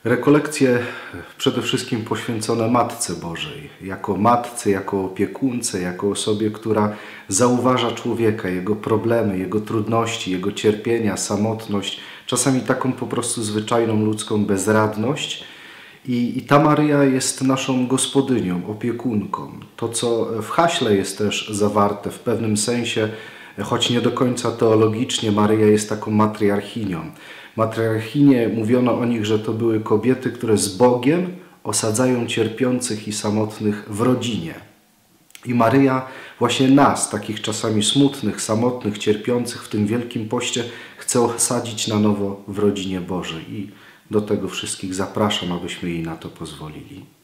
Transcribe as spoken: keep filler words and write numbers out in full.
Rekolekcje przede wszystkim poświęcone Matce Bożej, jako matce, jako opiekunce, jako osobie, która zauważa człowieka, jego problemy, jego trudności, jego cierpienia, samotność, czasami taką po prostu zwyczajną ludzką bezradność. I, I ta Maryja jest naszą gospodynią, opiekunką. To, co w haśle jest też zawarte w pewnym sensie, choć nie do końca teologicznie, Maryja jest taką matriarchinią. Matriarchinie, mówiono o nich, że to były kobiety, które z Bogiem osadzają cierpiących i samotnych w rodzinie. I Maryja właśnie nas, takich czasami smutnych, samotnych, cierpiących w tym Wielkim Poście, chce osadzić na nowo w rodzinie Bożej. I do tego wszystkich zapraszam, abyśmy jej na to pozwolili.